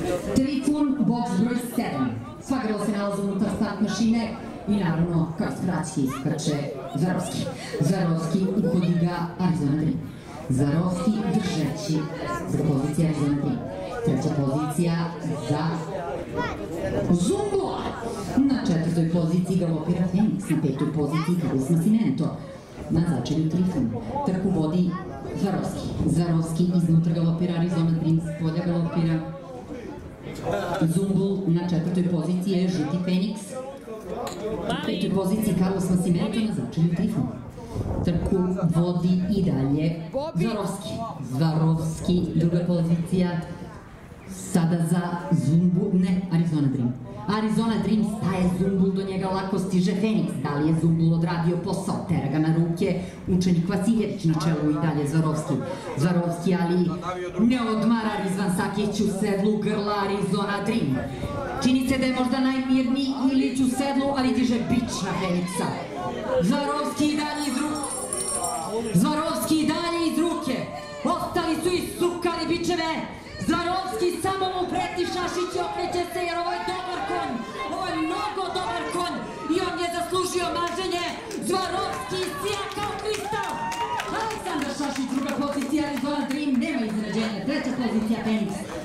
Trifun, boks broj 7. Sva grla se nalaze unutar start mašine i naravno kao ispraći iskače Zvarovski. Zvarovski uhodi ga Arizona Dream. Zvarovski držeći za pozicija Arizona Dream. Treća pozicija za Zumbu. Na četvrtoj poziciji galopira Fenix, na petoj poziciji Carlos Nascimento. Na začelju Trifun. Trku vodi Zvarovski. Zvarovski iznutra galopira Arizona Dream, spolja galopira Zumbul. Na četvrtoj poziciji je žuti Fenix. Na petoj poziciji Carlos Nascimento, na začelju Trifun. Trku vodi i dalje Zvarovski. Zvarovski, druga pozicija. Sada za Zumbul, ne, Arizona Dream. Arizona Dream staje Zumbul, do njega lako stiže Fenix. Da li je Zumbul odradio posao? Tera ga na ruke učenik Vasiljević, na čelu i dalje Zvarovski. Zvarovski, ali ne odmara Rizvan Sakić u sedlu grla Arizona Dream. Čini se da je možda najmirniji Ilić u sedlu, ali diže bić na Fenixa. Zvarovski i dalje iz ruke. Zvarovski i dalje iz ruke. Ostali su isukali bičeve. Zvarovski samo mu preti Šašić i okreće se jer ovo je dobar konj. Ovo je mnogo dobar konj i on je zaslužio maženje. Zvarovski sija kao kristal. Aleksandar Šašić, druga pozicija, Arizona Dream, nema iznenađenja. Treća pozicija Fenix.